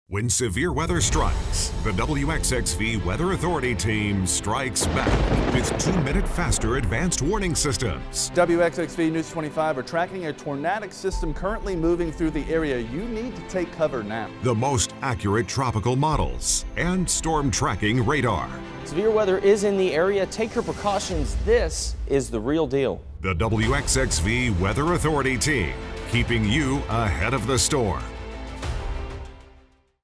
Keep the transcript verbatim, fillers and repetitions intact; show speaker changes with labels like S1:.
S1: When severe weather strikes, the W X X V Weather Authority team strikes back with two-minute faster advanced warning systems.
S2: W X X V News twenty-five are tracking a tornadic system currently moving through the area. You need to take cover now.
S1: The most accurate tropical models and storm tracking radar.
S3: Severe weather is in the area. Take your precautions. This is the real deal.
S1: The W X X V Weather Authority team, keeping you ahead of the storm.